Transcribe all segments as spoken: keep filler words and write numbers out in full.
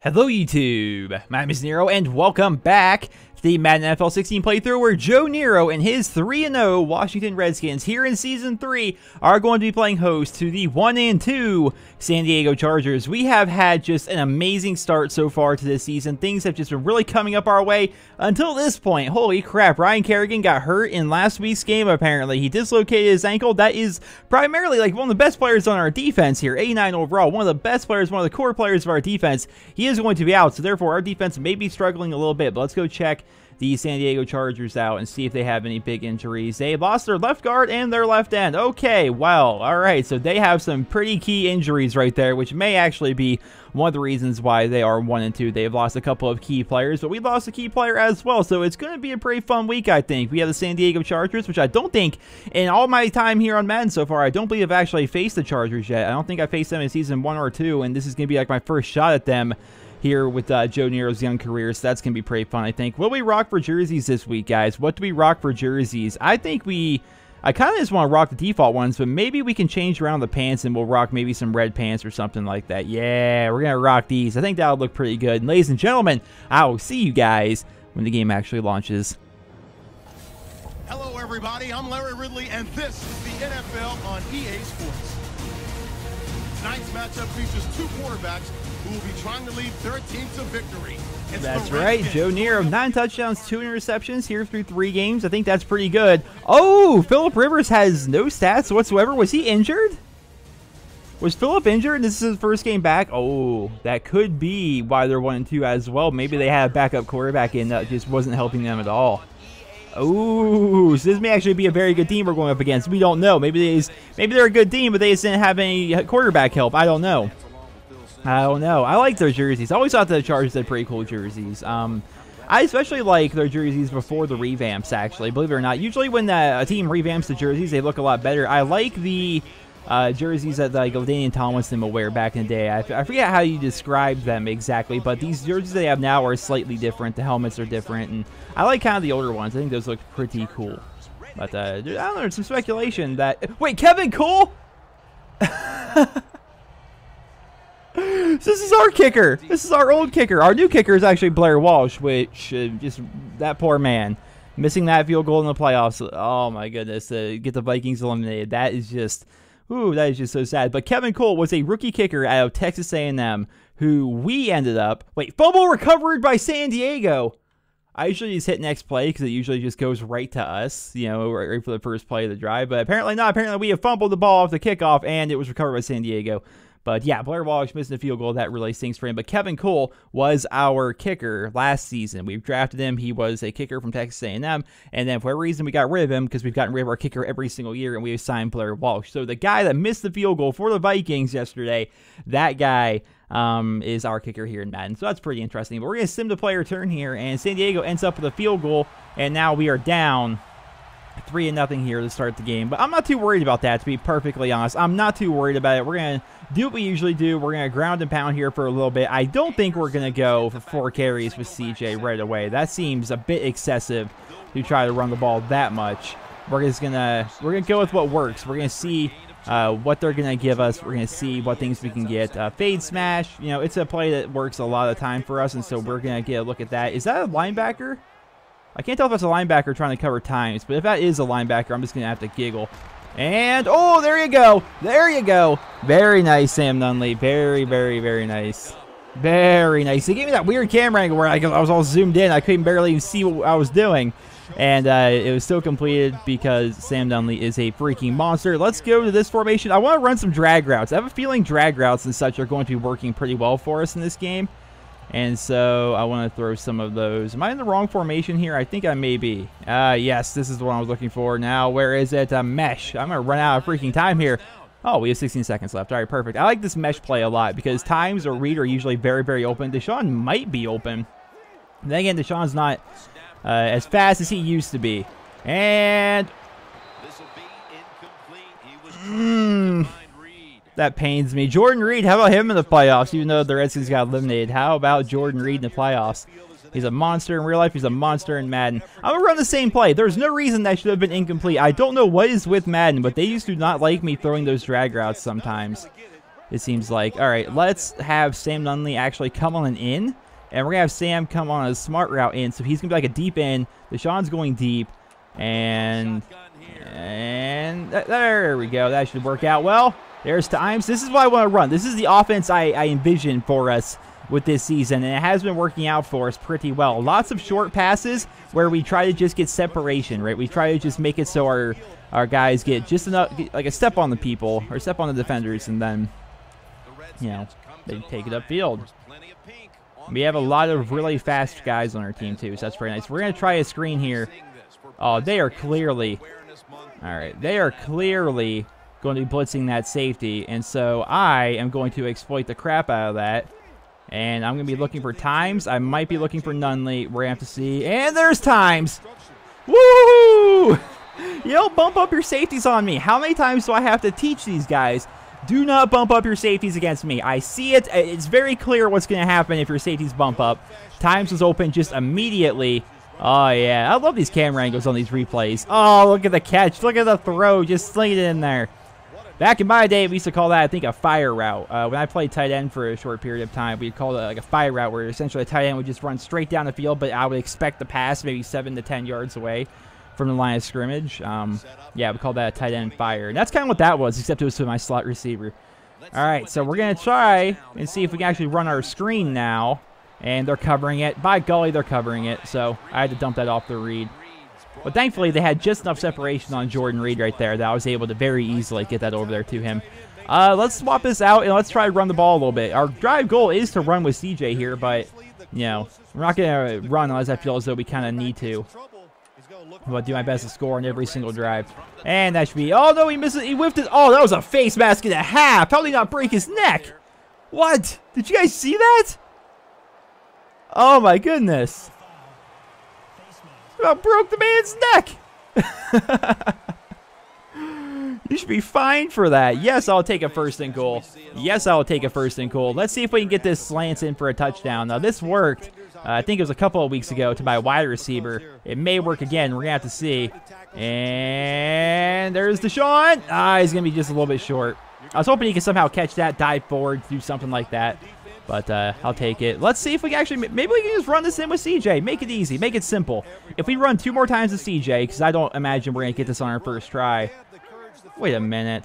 Hello YouTube, my name is Nero and welcome back to the Madden N F L sixteen playthrough where Joe Nero and his three and oh Washington Redskins here in Season three are going to be playing host to the one and two San Diego Chargers. We have had just an amazing start so far to this season. Things have just been really coming up our way until this point. Holy crap, Ryan Kerrigan got hurt in last week's game apparently. He dislocated his ankle. That is primarily like one of the best players on our defense here, eighty-nine overall. One of the best players, one of the core players of our defense. He is going to be out, so therefore our defense may be struggling a little bit, but let's go check the San Diego Chargers out and see if they have any big injuries. They lost their left guard and their left end. Okay, well, all right, so they have some pretty key injuries right there, which may actually be one of the reasons why they are one and two. They've lost a couple of key players, but we lost a key player as well, so it's going to be a pretty fun week, I think. We have the San Diego Chargers, which I don't think, in all my time here on Madden so far, I don't believe I've actually faced the Chargers yet. I don't think I faced them in Season one or two, and this is going to be like my first shot at them here with uh, Joe Nero's young career, so that's going to be pretty fun, I think. What do we rock for jerseys this week, guys? What do we rock for jerseys? I think we... I kind of just want to rock the default ones, but maybe we can change around the pants and we'll rock maybe some red pants or something like that. Yeah, we're going to rock these. I think that'll look pretty good. And ladies and gentlemen, I will see you guys when the game actually launches. Hello, everybody. I'm Larry Ridley, and this is the N F L on E A Sports. Tonight's matchup features two quarterbacks who will be trying to lead their team to victory. It's that's right, Joe Nero, nine touchdowns, two interceptions here through three games. I think that's pretty good. Oh, Phillip Rivers has no stats whatsoever. Was he injured? Was Phillip injured? This is his first game back. Oh, that could be why they're one and two as well. Maybe they had a backup quarterback in that just wasn't helping them at all. Oh, so this may actually be a very good team we're going up against. We don't know. Maybe they, maybe they're a good team, but they just didn't have any quarterback help. I don't know. I don't know. I like their jerseys. I always thought the Chargers had pretty cool jerseys. Um, I especially like their jerseys before the revamps, actually. Believe it or not. Usually when the, a team revamps the jerseys, they look a lot better. I like the uh, jerseys that like LaDainian Tomlinson will wear back in the day. I, I forget how you describe them exactly, but these jerseys they have now are slightly different. The helmets are different, and I like kind of the older ones. I think those look pretty cool. But uh, I don't know. There's some speculation that... Wait, Kevin Cole? This is our kicker. This is our old kicker. Our new kicker is actually Blair Walsh, which uh, just that poor man missing that field goal in the playoffs. Oh my goodness, uh, get the Vikings eliminated. That is just, ooh, that is just so sad. But Kevin Cole was a rookie kicker out of Texas A and M, who we ended up. Wait, fumble recovered by San Diego. I usually just hit next play because it usually just goes right to us, you know, right, right for the first play of the drive. But apparently not. Apparently we have fumbled the ball off the kickoff, and it was recovered by San Diego. But yeah, Blair Walsh missing a field goal. That really stinks for him. But Kevin Cole was our kicker last season. We've drafted him. He was a kicker from Texas A and M. And then for whatever reason, we got rid of him because we've gotten rid of our kicker every single year, and we assigned Blair Walsh. So the guy that missed the field goal for the Vikings yesterday, that guy um, is our kicker here in Madden. So that's pretty interesting. But we're going to sim the play return here, and San Diego ends up with a field goal, and now we are down three and nothing here to start the game. But I'm not too worried about that, to be perfectly honest. I'm not too worried about it. We're going to do what we usually do. We're going to ground and pound here for a little bit. I don't think we're going to go for four carries with C J right away. That seems a bit excessive to try to run the ball that much. We're just going to we're going to go with what works. We're going to see uh, what they're going to give us. We're going to see what things we can get. Uh, fade smash, you know, it's a play that works a lot of the time for us, and so we're going to get a look at that. Is that a linebacker? I can't tell if that's a linebacker trying to cover times, but if that is a linebacker, I'm just going to have to giggle. And, oh, there you go. There you go. Very nice, Sam Nunley. Very, very, very nice. Very nice. He gave me that weird camera angle where I, I was all zoomed in. I couldn't barely even see what I was doing. And uh, it was still completed because Sam Nunley is a freaking monster. Let's go to this formation. I want to run some drag routes. I have a feeling drag routes and such are going to be working pretty well for us in this game. And so I want to throw some of those. Am I in the wrong formation here? I think I may be. Uh, yes, this is the one I was looking for. Now, where is it? Uh, mesh. I'm going to run out of freaking time here. Oh, we have sixteen seconds left. All right, perfect. I like this mesh play a lot because times or read are usually very, very open. Deshaun might be open. Then again, Deshaun's not uh, as fast as he used to be. And... Mm. That pains me. Jordan Reed, how about him in the playoffs, even though the Redskins got eliminated? How about Jordan Reed in the playoffs? He's a monster in real life. He's a monster in Madden. I'm going to run the same play. There's no reason that should have been incomplete. I don't know what is with Madden, but they used to not like me throwing those drag routes sometimes. it seems like. All right, let's have Sam Nunley actually come on an in, and we're going to have Sam come on a smart route in, so he's going to be like a deep in. Deshaun's going deep, and, and th there we go. That should work out well. There's times. This is what I want to run. This is the offense I, I envision for us with this season, and it has been working out for us pretty well. Lots of short passes where we try to just get separation, right? We try to just make it so our our guys get just enough, like a step on the people or step on the defenders, and then, you know, they take it upfield. We have a lot of really fast guys on our team too, so that's very nice. We're gonna try a screen here. Oh, they are clearly, all right, they are clearly going to be blitzing that safety, and so I am going to exploit the crap out of that. And I'm going to be looking for times. I might be looking for Nunley. We're going to have to see. And there's times. Woo! You don't bump up your safeties on me. How many times do I have to teach these guys? Do not bump up your safeties against me. I see it. It's very clear what's going to happen if your safeties bump up. Times was open just immediately. Oh, yeah. I love these camera angles on these replays. Oh, look at the catch. Look at the throw. Just sling it in there. Back in my day, we used to call that, I think, a fire route. Uh, when I played tight end for a short period of time, we'd call it like a fire route, where essentially a tight end would just run straight down the field, but I would expect the pass maybe seven to ten yards away from the line of scrimmage. Um, yeah, we call that a tight end fire. And that's kind of what that was, except it was to my slot receiver. All right, so we're going to try and see if we can actually run our screen now. And they're covering it. By golly, they're covering it. So I had to dump that off the read. But thankfully, they had just enough separation on Jordan Reed right there that I was able to very easily get that over there to him. Uh, let's swap this out, and let's try to run the ball a little bit. Our drive goal is to run with C J here, but, you know, we're not going to run unless I feel as though we kind of need to. I'm going to do my best to score on every single drive. And that should be... Oh, no, he missed it. He whiffed it. Oh, that was a face mask and a half. How did he not break his neck? What? Did you guys see that? Oh, my goodness. About broke the man's neck. You should be fined for that. Yes, I'll take a first and goal. Yes, I'll take a first and goal. Let's see if we can get this slants in for a touchdown. Now, this worked. Uh, I think it was a couple of weeks ago to my wide receiver. It may work again. We're going to have to see. And there's Deshaun. Ah, he's going to be just a little bit short. I was hoping he could somehow catch that, dive forward, do something like that. But uh, I'll take it. Let's see if we can actually, maybe we can just run this in with C J. Make it easy. Make it simple. If we run two more times with C J, because I don't imagine we're going to get this on our first try. Wait a minute.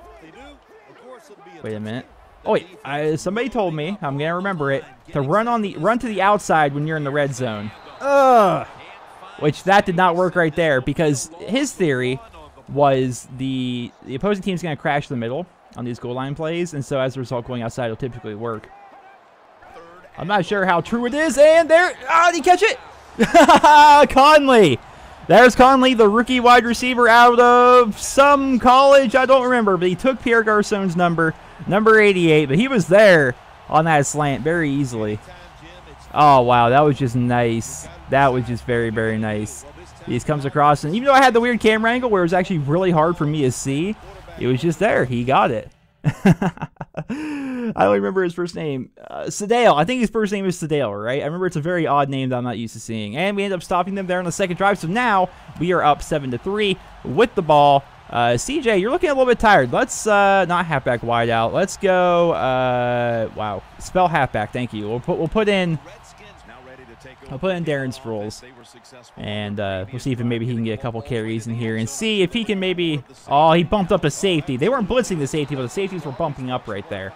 Wait a minute. Oh, wait. I, somebody told me, I'm going to remember it, to run on the run to the outside when you're in the red zone. Ugh. Which, that did not work right there, because his theory was the, the opposing team's going to crash the middle on these goal line plays, and so as a result, going outside will typically work. I'm not sure how true it is, and there, ah, did he catch it? Conley. There's Conley, the rookie wide receiver out of some college, I don't remember, but he took Pierre Garçon's number, number eighty-eight, but he was there on that slant very easily. Oh, wow, that was just nice. That was just very, very nice. He comes across, and even though I had the weird camera angle where it was actually really hard for me to see, it was just there. He got it. I don't remember his first name. Uh, Sedale. I think his first name is Sedale, right? I remember it's a very odd name that I'm not used to seeing. And we end up stopping them there on the second drive. So now we are up seven to three with the ball. Uh, C J, you're looking a little bit tired. Let's uh, not halfback wide out. Let's go. Uh, wow. Spell halfback. Thank you. We'll put we'll put in. I'll put in Darren Sproles, and uh, we'll see if maybe he can get a couple carries in here and see if he can maybe... Oh, he bumped up a safety. They weren't blitzing the safety, but the safeties were bumping up right there.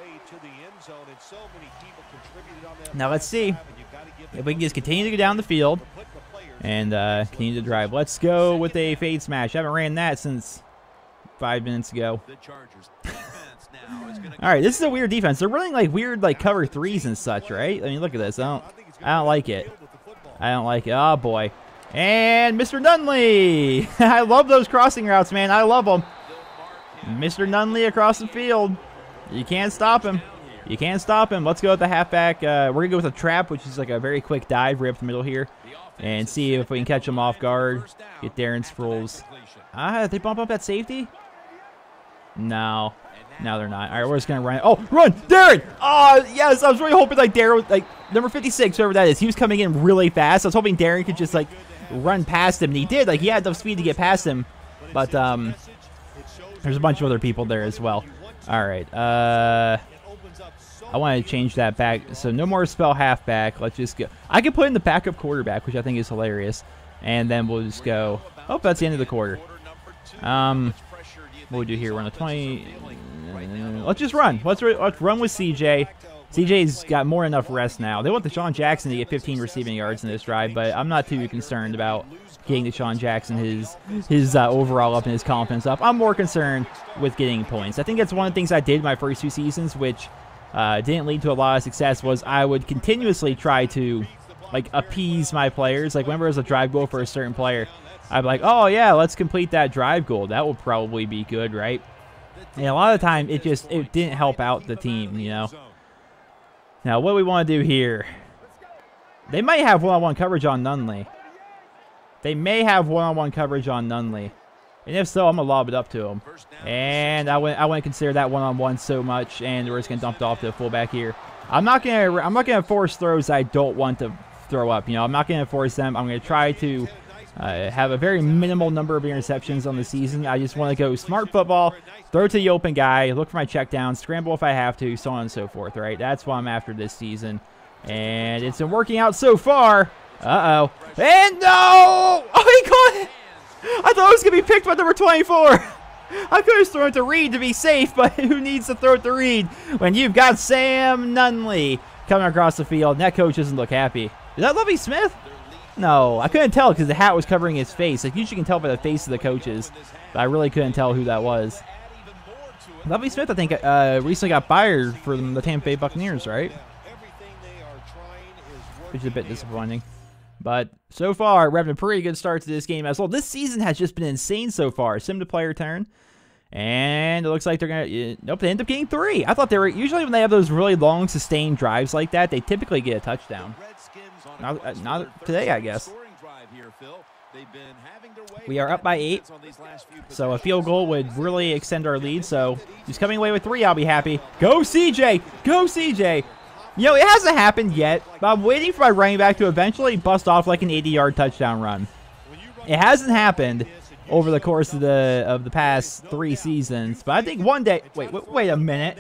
Now let's see if we can just continue to go down the field and uh, continue to drive. Let's go with a fade smash. I haven't ran that since five minutes ago. All right, this is a weird defense. They're running like weird like cover threes and such, right? I mean, look at this. I don't... I don't like it. I don't like it. Oh, boy. And Mister Nunley. I love those crossing routes, man. I love them. Mister Nunley across the field. You can't stop him. You can't stop him. Let's go with the halfback. Uh, we're going to go with a trap, which is like a very quick dive right up the middle here. And see if we can catch him off guard. Get Darren Sproles. Ah, did they bump up that safety? No. No, they're not. All right, we're just going to run. Oh, run! Darren! Oh, yes, I was really hoping, like, Darren, like, number fifty-six, whoever that is, he was coming in really fast. I was hoping Darren could just, like, run past him, and he did. Like, he had enough speed to get past him. But, um, there's a bunch of other people there as well. All right. Uh, I want to change that back. So no more spell halfback. Let's just go. I could put in the backup quarterback, which I think is hilarious. And then we'll just go. Oh, that's the end of the quarter. Um, what we do here? Run a twenty. Let's just run. Let's, let's run with C J. C J's got more than enough rest now. They want Deshaun Jackson to get fifteen receiving yards in this drive, but I'm not too concerned about getting Deshaun Jackson his his uh, overall up and his confidence up. I'm more concerned with getting points. I think that's one of the things I did my first two seasons, which uh, didn't lead to a lot of success, was I would continuously try to like appease my players. Like whenever there was a drive goal for a certain player, I'd be like, oh yeah, let's complete that drive goal. That will probably be good, right? And a lot of the time, it just it didn't help out the team, you know. Now, what we want to do here, they might have one-on-one coverage on Nunley. They may have one-on-one coverage on Nunley. And if so, I'm going to lob it up to him. And I wouldn't, I wouldn't consider that one-on-one so much, and we're just going to dump it off to the fullback here. I'm not going to I'm not going to force throws I don't want to throw up. You know, I'm not going to force them. I'm going to try to uh, have a very minimal number of interceptions on the season. I just want to go smart football, throw to the open guy, look for my check down, scramble if I have to, so on and so forth, right? That's what I'm after this season. And it's been working out so far. Uh-oh. And no! Oh, he caught it! I thought it was going to be picked by number twenty-four. I could have thrown it to Reed to be safe, but who needs to throw it to Reed when you've got Sam Nunley coming across the field? And that coach doesn't look happy. Is that Lovie Smith? No, I couldn't tell because the hat was covering his face. Like, usually you can tell by the face of the coaches, but I really couldn't tell who that was. Lovie Smith, I think, uh, recently got fired for the Tampa Bay Buccaneers, right? Which is a bit disappointing. But so far, we're having a pretty good start to this game as well. This season has just been insane so far. Sim to player turn. And it looks like they're going to... Nope, they end up getting three. I thought they were... Usually when they have those really long, sustained drives like that, they typically get a touchdown. Not, uh, not today, I guess. We are up by eight. So a field goal would really extend our lead. So he's coming away with three. I'll be happy. Go, C J! Go, C J! You know, it hasn't happened yet, but I'm waiting for my running back to eventually bust off like an eighty-yard touchdown run. It hasn't happened over the course of the of the past three seasons, but I think one day... Wait, wait, wait a minute.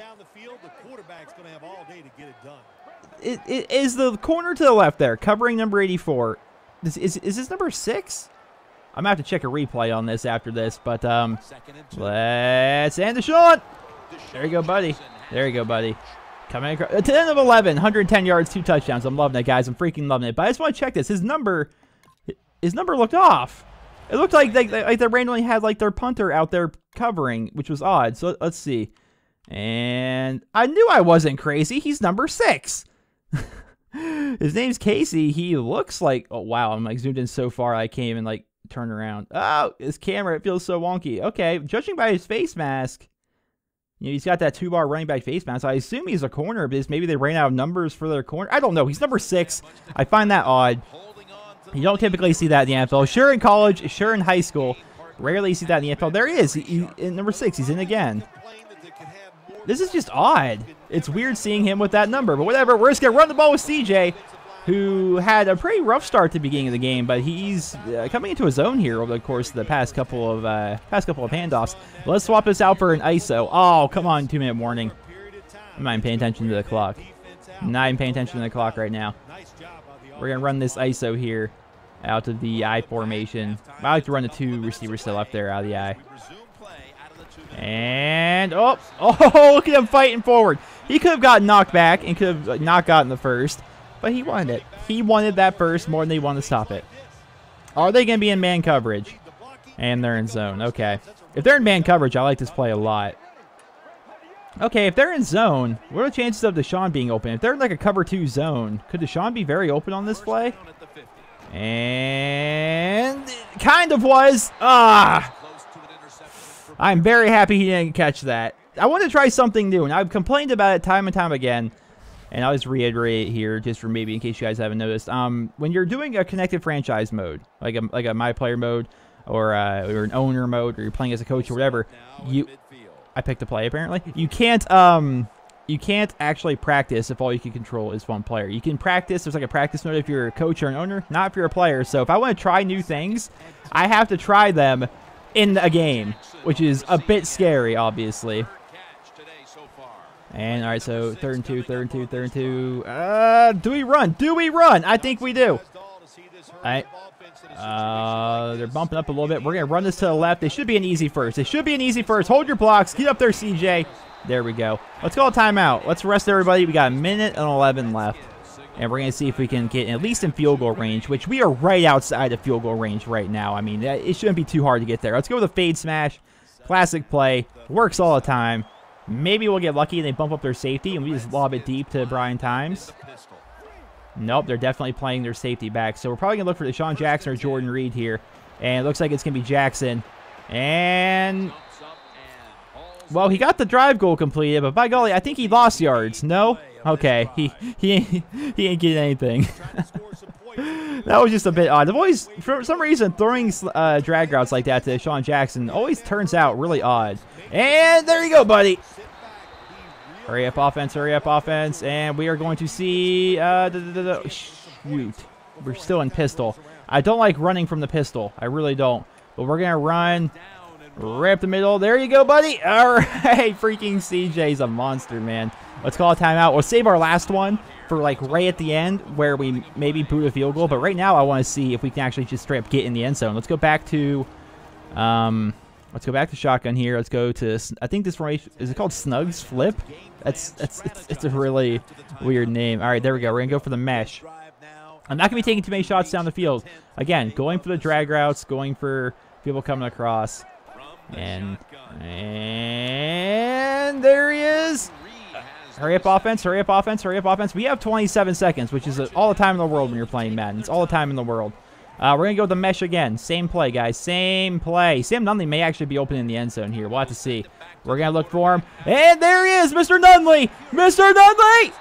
It, it, is the corner to the left there, covering number eighty-four, is, is, is this number six? I'm going to have to check a replay on this after this, but um, let's end the shot. There you go, buddy. There you go, buddy. Coming across, ten of eleven, one hundred ten yards, two touchdowns. I'm loving it, guys. I'm freaking loving it. But I just want to check this. His number, his number looked off. It looked like they, like they randomly had like their punter out there covering, which was odd. So let's see. And I knew I wasn't crazy. He's number six. His name's Casey. He looks like, oh wow, I'm like zoomed in so far I can't even like turn around. Oh, his camera, it feels so wonky. Okay, judging by his face mask, you know, he's got that two-bar running back face mask. So I assume he's a corner, but maybe they ran out of numbers for their corner. I don't know. He's number six. I find that odd. You don't typically see that in the N F L. Sure in college, sure in high school. Rarely see that in the N F L. There he is. He, he, in number six. He's in again. This is just odd. It's weird seeing him with that number, but whatever. We're just going to run the ball with C J, who had a pretty rough start at the beginning of the game, but he's uh, coming into his own here over the course of the past couple of uh, past couple of handoffs. Let's swap this out for an I S O. Oh, come on, two-minute warning. I'm not even paying attention to the clock. I'm not even paying attention to the clock right now. We're going to run this I S O here out of the I formation. I like to run the two receivers still up there out of the I. And, oh, oh, look at him fighting forward. He could have gotten knocked back and could have not gotten the first, but he wanted it. He wanted that first more than they wanted to stop it. Are they going to be in man coverage? And they're in zone. Okay. If they're in man coverage, I like this play a lot. Okay, if they're in zone, what are the chances of Deshaun being open? If they're in like a cover two zone, could Deshaun be very open on this play? And it kind of was. Ah! I'm very happy he didn't catch that. I want to try something new, and I've complained about it time and time again. And I'll just reiterate here, just for maybe in case you guys haven't noticed. Um, when you're doing a connected franchise mode, like a like a my player mode, or uh, or an owner mode, or you're playing as a coach or whatever, you, I picked a play apparently. You can't um, you can't actually practice if all you can control is one player. You can practice. There's like a practice mode if you're a coach or an owner, not if you're a player. So if I want to try new things, I have to try them in a game, which is a bit scary, obviously. And all right, so third and two, third and two, third and two. Uh, do we run? Do we run? I think we do. All right. Uh, they're bumping up a little bit. We're gonna run this to the left. They should be an easy first. They should be an easy first. Hold your blocks. Get up there, C J. There we go. Let's call a timeout. Let's rest everybody. We got a minute and eleven left, and we're gonna see if we can get at least in field goal range, which we are right outside of field goal range right now. I mean, it shouldn't be too hard to get there. Let's go with a fade smash. Classic play. Works all the time. Maybe we'll get lucky and they bump up their safety and we just lob it deep to Brian Times. Nope, they're definitely playing their safety back. So we're probably going to look for Deshaun Jackson or Jordan Reed here. And it looks like it's going to be Jackson. And, well, he got the drive goal completed, but by golly, I think he lost yards. No? Okay, he he ain't, he ain't getting anything. That was just a bit odd. I've always, for some reason, throwing uh, drag routes like that to Deshaun Jackson always turns out really odd. And there you go, buddy. Hurry up offense, hurry up offense. And we are going to see, uh, da, da, da, da. Shoot. We're still in pistol. I don't like running from the pistol. I really don't. But we're going to run right up the middle. There you go, buddy. All right, freaking C J's a monster, man. Let's call a timeout. We'll save our last one for like right at the end where we maybe boot a field goal. But right now I want to see if we can actually just straight up get in the end zone. Let's go back to, um, let's go back to shotgun here. Let's go to, I think this formation, is it called Snugs Flip? That's, that's, it's, it's a really weird name. All right, there we go. We're going to go for the mesh. I'm not going to be taking too many shots down the field. Again, going for the drag routes, going for people coming across. And, and there he is. Hurry up offense, hurry up offense, hurry up offense. We have twenty-seven seconds, which is all the time in the world when you're playing Madden. It's all the time in the world. Uh, we're going to go with the mesh again. Same play, guys. Same play. Sam Nunley may actually be open in the end zone here. We'll have to see. We're going to look for him. And there he is, Mister Nunley. Mister Nunley!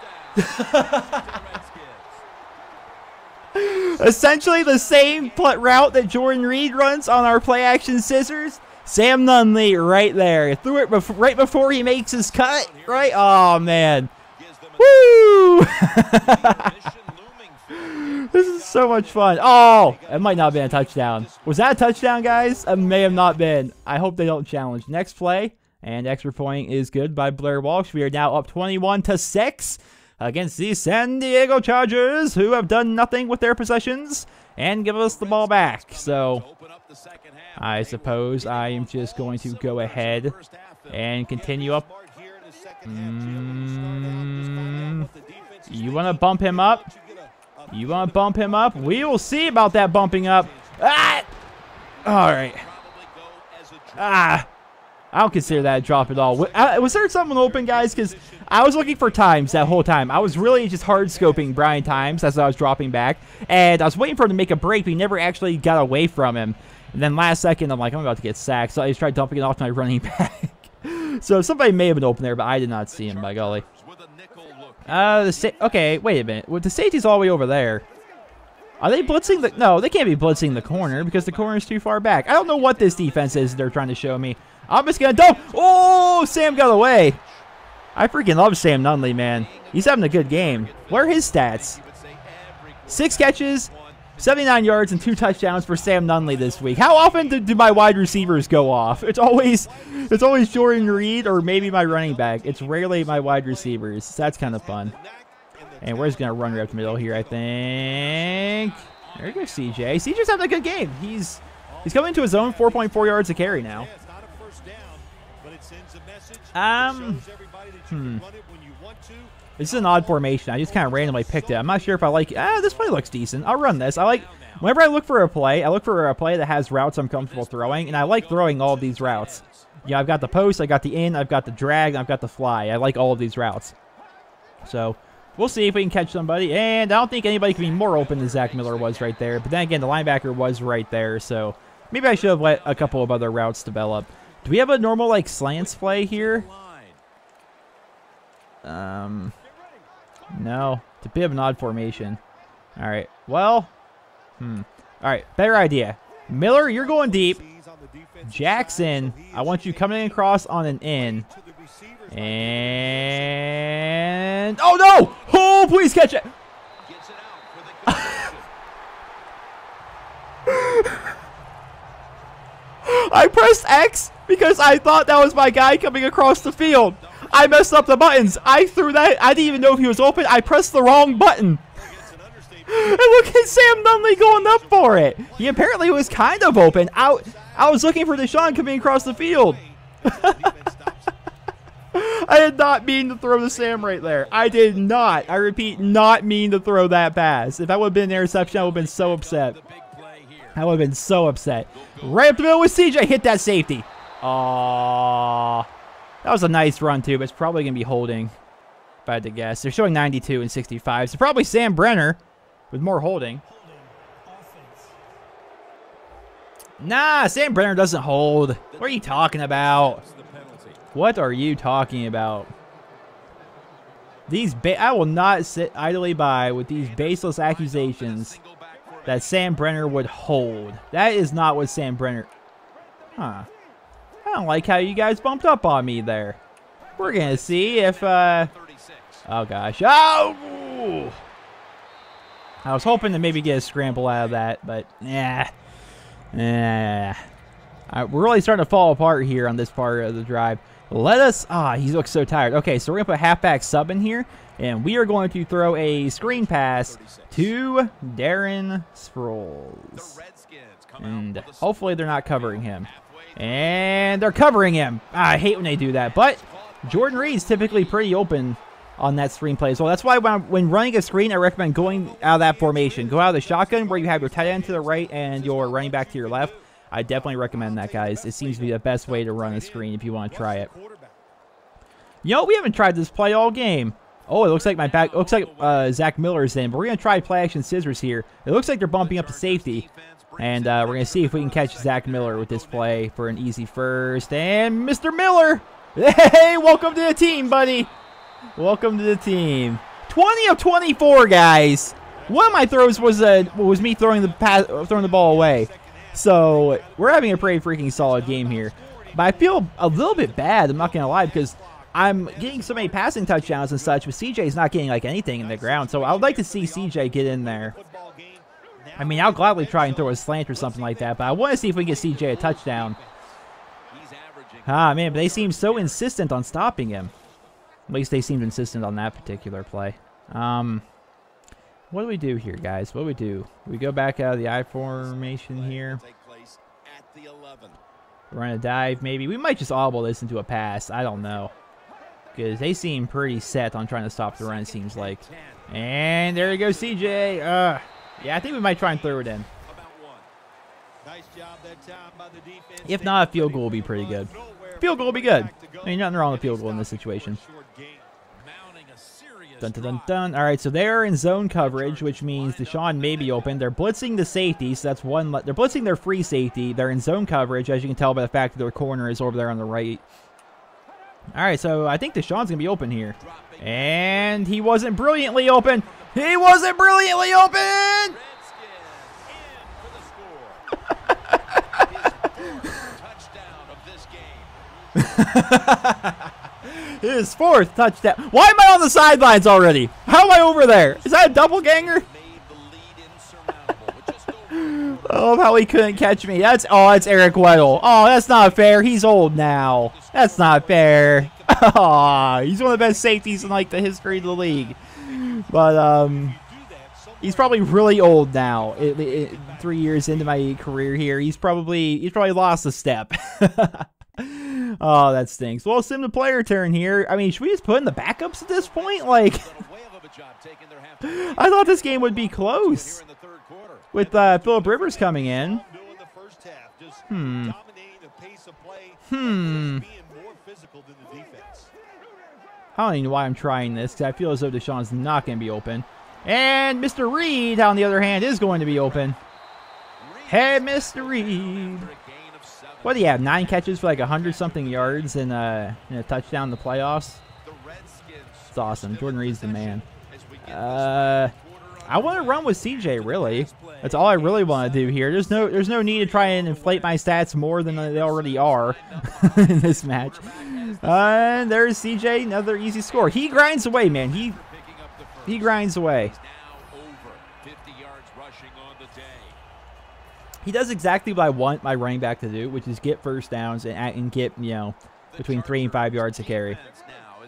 Essentially the same route that Jordan Reed runs on our play-action scissors. Sam Nunley right there. Threw it bef right before he makes his cut. Right? Oh, man. Woo! This is so much fun. Oh, it might not have been a touchdown. Was that a touchdown, guys? It may have not been. I hope they don't challenge. Next play, and extra point is good by Blair Walsh. We are now up twenty-one to six against the San Diego Chargers, who have done nothing with their possessions and give us the ball back. So I suppose I am just going to go ahead and continue up. Mm, you want to bump him up? You want to bump him up? We will see about that bumping up. Ah! All right. Ah! I don't consider that a drop at all. Was there someone open, guys? Because I was looking for Times that whole time. I was really just hard scoping Brian Times as I was dropping back. And I was waiting for him to make a break, but he never actually got away from him. And then last second, I'm like, I'm about to get sacked. So I just tried dumping it off to my running back. So somebody may have been open there, but I did not see him, by golly. Uh, the sa okay, wait a minute. Well, the safety's all the way over there. Are they blitzing the... No, they can't be blitzing the corner because the corner is too far back. I don't know what this defense is they're trying to show me. I'm just going to dump. Oh, Sam got away. I freaking love Sam Nunley, man. He's having a good game. What are his stats? Six catches, seventy-nine yards, and two touchdowns for Sam Nunley this week. How often do, do my wide receivers go off? It's always it's always Jordan Reed or maybe my running back. It's rarely my wide receivers. So that's kind of fun. And we're just going to run right up the middle here, I think. There you go, C J. C J's having a good game. He's he's coming into his own four point four yards a carry now. Um, hmm. This is an odd formation. I just kind of randomly picked it. I'm not sure if I like it. Ah, this play looks decent. I'll run this. I like, whenever I look for a play, I look for a play that has routes I'm comfortable throwing, and I like throwing all of these routes. Yeah, I've got the post, I got the in, I've got the drag, and I've got the fly. I like all of these routes. So, we'll see if we can catch somebody, and I don't think anybody can be more open than Zach Miller was right there. But then again, the linebacker was right there, so maybe I should have let a couple of other routes develop. Do we have a normal, like, slants play here? Um, no. It's a bit of an odd formation. All right. Well, hmm. All right. Better idea. Miller, you're going deep. Jackson, I want you coming across on an in. And... Oh, no! Oh, please catch it! I pressed X because I thought that was my guy coming across the field. I messed up the buttons. I threw that. I didn't even know if he was open. I pressed the wrong button. And look at Sam Nunley going up for it. He apparently was kind of open. I, I was looking for Deshaun coming across the field. I did not mean to throw the Sam right there. I did not. I repeat, not mean to throw that pass. If that would have been an interception, I would have been so upset. I would have been so upset. Right up the middle with C J. Hit that safety. Aww. That was a nice run, too, but it's probably going to be holding, if I had to guess. They're showing ninety-two and sixty-five. So probably Sam Brenner with more holding. Nah, Sam Brenner doesn't hold. What are you talking about? What are you talking about? These ba I will not sit idly by with these baseless accusations that Sam Brenner would hold. That is not what Sam Brenner... Huh. I don't like how you guys bumped up on me there. We're going to see if... Uh... Oh, gosh. Oh! I was hoping to maybe get a scramble out of that, but... Yeah. Yeah. Right, we're really starting to fall apart here on this part of the drive. Let us... Ah, oh, he looks so tired. Okay, so we're going to put halfback sub in here, and we are going to throw a screen pass to Darren Sproles. And hopefully they're not covering him. And they're covering him. Ah, I hate when they do that, but Jordan Reed's typically pretty open on that screen play. So that's why when, I'm, when running a screen, I recommend going out of that formation. Go out of the shotgun where you have your tight end to the right and your running back to your left. I definitely recommend that, guys. It seems to be the best way to run a screen if you want to try it. You know, we haven't tried this play all game. Oh, it looks like my back. Looks like uh, Zach Miller's in, but we're gonna try play action scissors here. It looks like they're bumping up to safety, and uh, we're gonna see if we can catch Zach Miller with this play for an easy first. And Mister Miller, hey, welcome to the team, buddy. Welcome to the team. twenty of twenty-four, guys. One of my throws was uh, was me throwing the pass, throwing the ball away. So we're having a pretty freaking solid game here. But I feel a little bit bad, I'm not going to lie, because I'm getting so many passing touchdowns and such, but C J's not getting like anything in the ground. So I would like to see C J get in there. I mean, I'll gladly try and throw a slant or something like that, but I want to see if we can get C J a touchdown. Ah, man, but they seem so insistent on stopping him. At least they seemed insistent on that particular play. Um... What do we do here, guys? What do we do? We go back out of the I formation here. Run a dive, maybe. We might just audible this into a pass. I don't know. Because they seem pretty set on trying to stop the run, it seems like. And there you go, C J. Uh, yeah, I think we might try and throw it in. If not, a field goal will be pretty good. Field goal will be good. I mean, nothing wrong with field goal in this situation. Dun, dun, dun, dun. All right, so they're in zone coverage, which means Deshaun may be open. They're blitzing the safety, so that's one. They're blitzing their free safety. They're in zone coverage, as you can tell by the fact that their corner is over there on the right. All right, so I think Deshaun's going to be open here. And he wasn't brilliantly open. He wasn't brilliantly open! His fourth touchdown. Why am I on the sidelines already? How am I over there? Is that a double ganger? Oh, how he couldn't catch me. That's oh, that's Eric Weddle. Oh, that's not fair. He's old now. That's not fair. Oh, he's one of the best safeties in like the history of the league. But um, he's probably really old now. It, it, three years into my career here, he's probably he's probably lost a step. Oh, that stinks. Well, sim the player turn here. I mean, should we just put in the backups at this point? Like, I thought this game would be close with uh, Phillip Rivers coming in. Hmm. Hmm. I don't even know why I'm trying this, because I feel as though Deshaun's not going to be open. And Mister Reed, on the other hand, is going to be open. Hey, Mister Reed. What do you have? Nine catches for like a hundred something yards and, uh, and a touchdown in the playoffs. It's awesome. Jordan Reed's the man. Uh, I want to run with C J. Really, that's all I really want to do here. There's no, there's no need to try and inflate my stats more than they already are in this match. Uh, and there's C J. Another easy score. He grinds away, man. He, he grinds away. He does exactly what I want my running back to do, which is get first downs and, and get, you know, between three and five yards to carry.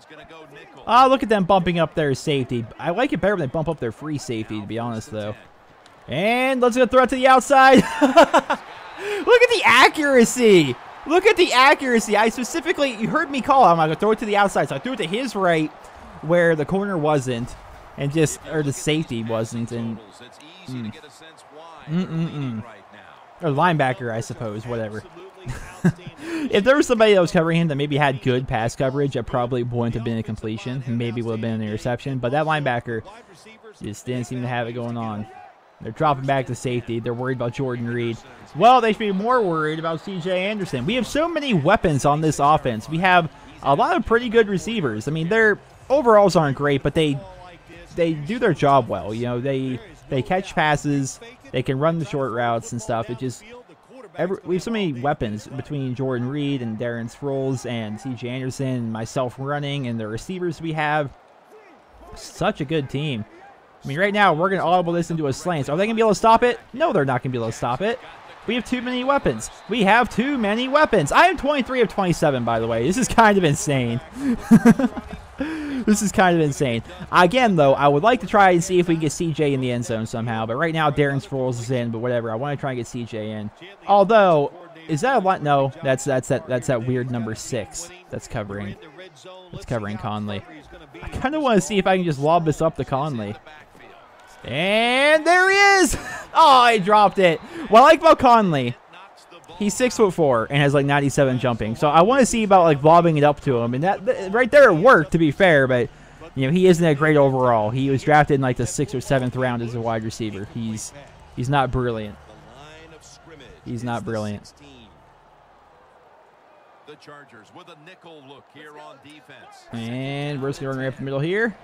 Oh, look at them bumping up their safety. I like it better when they bump up their free safety, to be honest, though. And let's go throw it to the outside. Look at the accuracy. Look at the accuracy. I specifically, you heard me call. I'm going to throw it to the outside. So I threw it to his right where the corner wasn't. And just, or the safety wasn't. And, mm. Mm-mm-mm. Or linebacker, I suppose. Whatever. If there was somebody that was covering him that maybe had good pass coverage, it probably wouldn't have been a completion. Maybe would have been an interception. But that linebacker just didn't seem to have it going on. They're dropping back to safety. They're worried about Jordan Reed. Well, they should be more worried about C J Anderson. We have so many weapons on this offense. We have a lot of pretty good receivers. I mean, their overalls aren't great, but they they do their job well. You know, they they catch passes. They can run the short routes and stuff. It just every, we have so many weapons between Jordan Reed and Darren Sproles and C J Anderson and myself running and the receivers we have. Such a good team. I mean, right now, we're going to audible this into a slant. Are they going to be able to stop it? No, they're not going to be able to stop it. We have too many weapons. We have too many weapons. I am twenty-three of twenty-seven, by the way. This is kind of insane. This is kind of insane. Again, though, I would like to try and see if we can get C J in the end zone somehow. But right now, Darren Sproles is in, but whatever. I want to try and get C J in. Although, is that a lot? No, that's that's that that's that weird number six that's covering. That's covering Conley. I kind of want to see if I can just lob this up to Conley. And there he is! Oh, I dropped it. What I like about Conley, he's six foot four and has like ninety-seven jumping. So I want to see about like lobbing it up to him. And that, that right there it worked, to be fair. But you know, he isn't a great overall. He was drafted in like the sixth or seventh round as a wide receiver. He's he's not brilliant. He's not brilliant. The Chargers with a nickel look here on defense. And we're just going right up the middle here.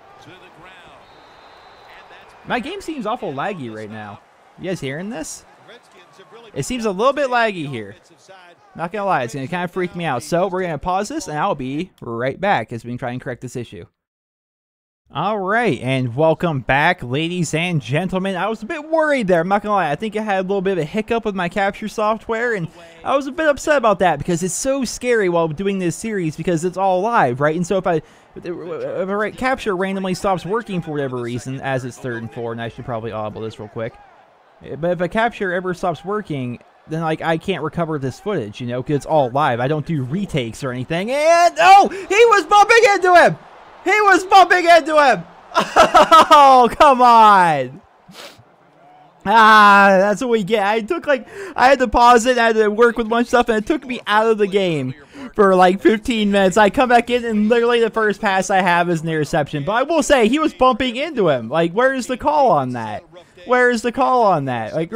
My game seems awful laggy right now. You guys hearing this? It seems a little bit laggy here. Not gonna lie, it's gonna kind of freak me out. So we're gonna pause this, and I'll be right back as we try and correct this issue. All right, and welcome back, ladies and gentlemen. I was a bit worried there. I'm not gonna lie. I think I had a little bit of a hiccup with my capture software, and I was a bit upset about that because it's so scary while doing this series because it's all live, right? And so if I if a capture randomly stops working for whatever reason, as it's third and four, and I should probably audible this real quick. But if a capture ever stops working, then like I can't recover this footage, you know, because it's all live. I don't do retakes or anything. And oh, he was bumping into him. He was bumping into him. Oh, come on. Ah, that's what we get. I took like, I had to pause it. I had to work with a bunch of stuff, and it took me out of the game for like fifteen minutes. I come back in, and literally the first pass I have is an interception. But I will say, he was bumping into him. Like, where's the call on that? Where is the call on that? Like,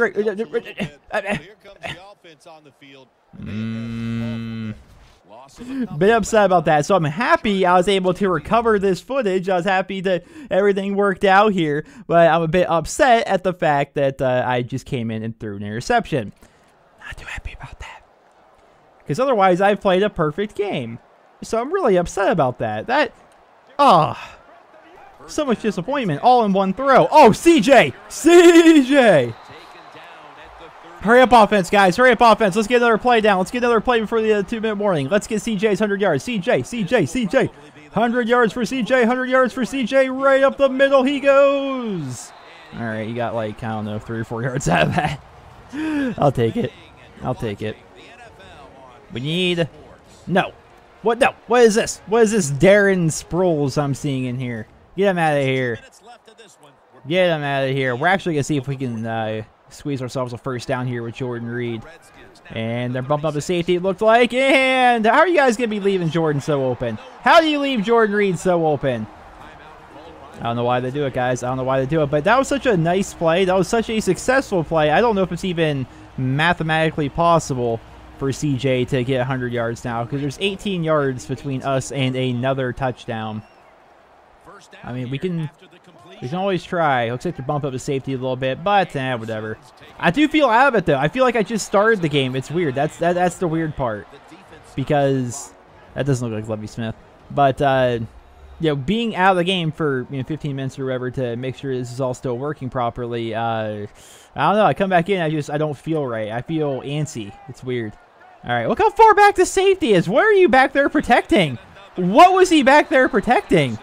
mm. Bit upset about that, so I'm happy I was able to recover this footage. I was happy that everything worked out here, but I'm a bit upset at the fact that uh, I just came in and threw an interception. Not too happy about that, because otherwise I played a perfect game. So I'm really upset about that. That, ah, oh, so much disappointment all in one throw. Oh, C J, C J. Hurry up offense, guys. Hurry up offense. Let's get another play down. Let's get another play before the uh, two-minute warning. Let's get C J's one hundred yards. C J, C J, C J. one hundred yards for C J. one hundred yards for C J. Right up the middle he goes. All right, you got like, I don't know, three or four yards out of that. I'll take it. I'll take it. We need... No. What? No. What is this? What is this Darren Sproles I'm seeing in here? Get him out of here. Get him out of here. We're actually going to see if we can... Uh, squeeze ourselves a first down here with Jordan Reed. And they're bumping up the safety, it looked like. And how are you guys going to be leaving Jordan so open? How do you leave Jordan Reed so open? I don't know why they do it, guys. I don't know why they do it. But that was such a nice play. That was such a successful play. I don't know if it's even mathematically possible for C J to get one hundred yards now, because there's eighteen yards between us and another touchdown. I mean, we can... We can always try. Looks like to bump up the safety a little bit, but eh, whatever. I do feel out of it, though. I feel like I just started the game. It's weird. That's that, that's the weird part. Because that doesn't look like Lovie Smith. But, uh, you know, being out of the game for you know fifteen minutes or whatever to make sure this is all still working properly, uh, I don't know. I come back in, I just, I don't feel right. I feel antsy. It's weird. All right, look how far back the safety is. What are you back there protecting? What was he back there protecting?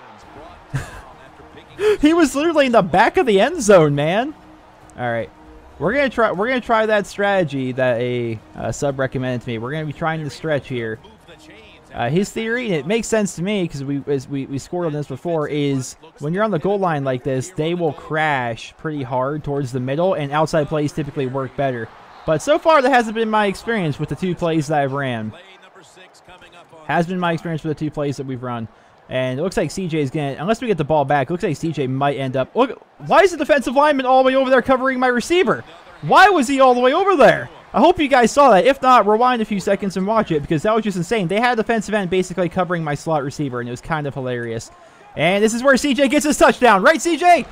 He was literally in the back of the end zone, man. All right. We're gonna try. We're gonna try that strategy that a, a sub recommended to me. We're gonna be trying to stretch here. Uh, his theory, and it makes sense to me because we, as we we scored on this before, is when you're on the goal line like this, they will crash pretty hard towards the middle, and outside plays typically work better. But so far, that hasn't been my experience with the two plays that I've ran. Has been my experience with the two plays that we've run. And it looks like C J is going to, unless we get the ball back, it looks like C J might end up. Look, why is the defensive lineman all the way over there covering my receiver? Why was he all the way over there? I hope you guys saw that. If not, rewind a few seconds and watch it, because that was just insane. They had a defensive end basically covering my slot receiver, and it was kind of hilarious. And this is where C J gets his touchdown. Right, C J?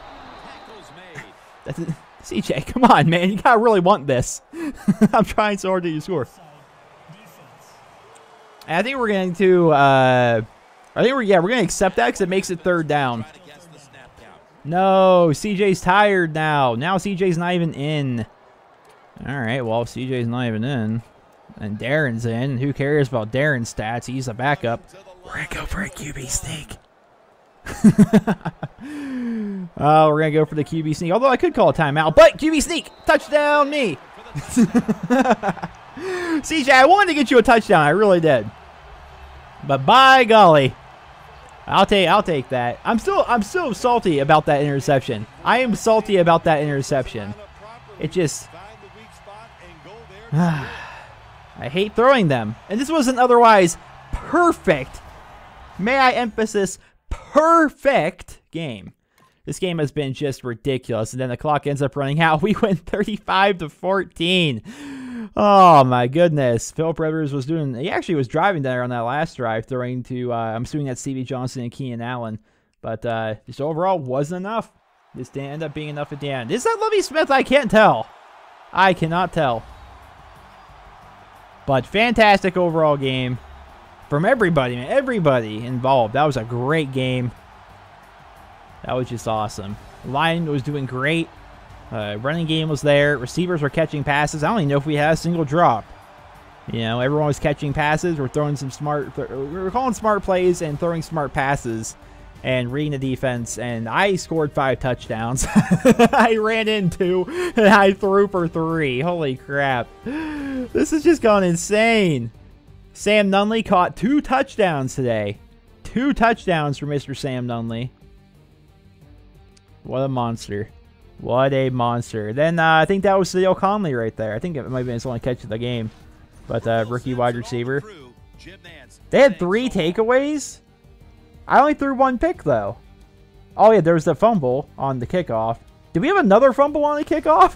That's it. C J, come on, man. You got to really want this. I'm trying so hard to score. And I think we're going to... Uh, I think we're, yeah, we're going to accept that because it makes it third down. No, C J's tired now. Now C J's not even in. All right, well, C J's not even in. And Darren's in. Who cares about Darren's stats? He's a backup. We're going to go for a Q B sneak. Oh, we're going to go for the Q B sneak. Although I could call a timeout. But Q B sneak. Touchdown me. C J, I wanted to get you a touchdown. I really did. But by golly, I'll take I'll take that. I'm still I'm still salty about that interception. I am salty about that interception. It just I hate throwing them. And this was an otherwise perfect, may I emphasize, perfect game. This game has been just ridiculous. And then the clock ends up running out. We went thirty-five to fourteen. Oh, my goodness. Philip Rivers was doing, he actually was driving there on that last drive, throwing to, uh, I'm assuming that's Stevie Johnson and Keenan Allen. But uh, just overall wasn't enough. This didn't end up being enough at the end. Is that Lovie Smith? I can't tell. I cannot tell. But fantastic overall game from everybody, man. Everybody involved. That was a great game. That was just awesome. Line was doing great. Uh, running game was there. Receivers were catching passes. I don't even know if we had a single drop. You know, everyone was catching passes. We're throwing some smart, th we were calling smart plays and throwing smart passes and reading the defense. And I scored five touchdowns. I ran in two and I threw for three. Holy crap. This has just gone insane. Sam Nunley caught two touchdowns today. Two touchdowns for Mister Sam Nunley. What a monster. What a monster. Then uh, I think that was Sadil Conley right there. I think it might have been his only catch of the game. But uh, rookie wide receiver. They had three takeaways? I only threw one pick, though. Oh, yeah, there was the fumble on the kickoff. Did we have another fumble on the kickoff?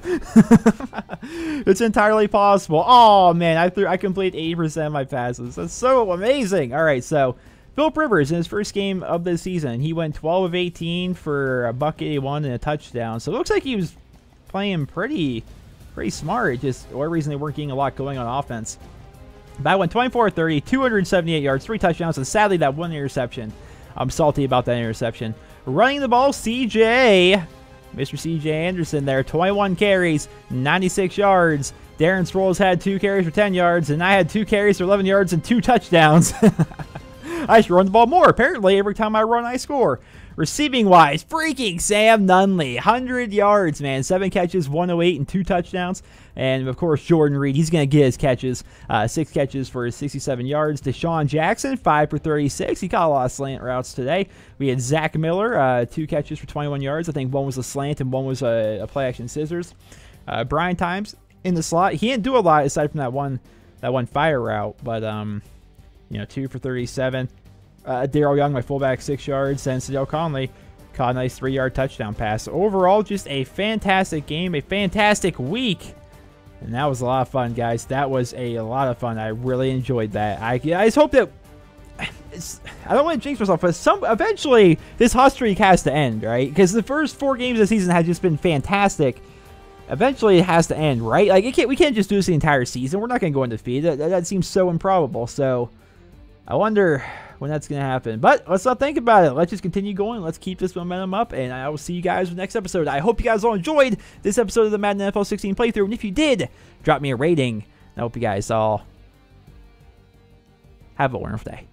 It's entirely possible. Oh, man, I threw. I completed eighty percent of my passes. That's so amazing. All right, so Philip Rivers, in his first game of the season, he went twelve of eighteen for a buck eighty-one and a touchdown. So it looks like he was playing pretty pretty smart. Just for whatever reason, they weren't getting a lot going on offense. But I went twenty-four of thirty, two hundred seventy-eight yards, three touchdowns, and sadly, that one interception. I'm salty about that interception. Running the ball, C J. Mister C J Anderson there, twenty-one carries, ninety-six yards. Darren Sproles had two carries for ten yards, and I had two carries for eleven yards and two touchdowns. I should run the ball more. Apparently, every time I run, I score. Receiving-wise, freaking Sam Nunley. one hundred yards, man. Seven catches, one oh eight, and two touchdowns. And, of course, Jordan Reed, he's going to get his catches. Uh, six catches for sixty-seven yards. Deshaun Jackson, five for thirty-six. He caught a lot of slant routes today. We had Zach Miller, uh, two catches for twenty-one yards. I think one was a slant and one was a, a play-action scissors. Uh, Brian Times in the slot. He didn't do a lot aside from that one, that one fire route, but... um. You know, two for thirty-seven. Uh, Darrell Young, my fullback, six yards. And Sadil Conley caught a nice three-yard touchdown pass. Overall, just a fantastic game, a fantastic week. And that was a lot of fun, guys. That was a lot of fun. I really enjoyed that. I, I just hope that... It's, I don't want to jinx myself, but some eventually this hot streak has to end, right? Because the first four games of the season have just been fantastic. Eventually, it has to end, right? Like, it can't, we can't just do this the entire season. We're not going to go undefeated. That, that seems so improbable. So... I wonder when that's going to happen. But let's not think about it. Let's just continue going. Let's keep this momentum up. And I will see you guys in the next episode. I hope you guys all enjoyed this episode of the Madden N F L sixteen playthrough. And if you did, drop me a rating. I hope you guys all have a wonderful day.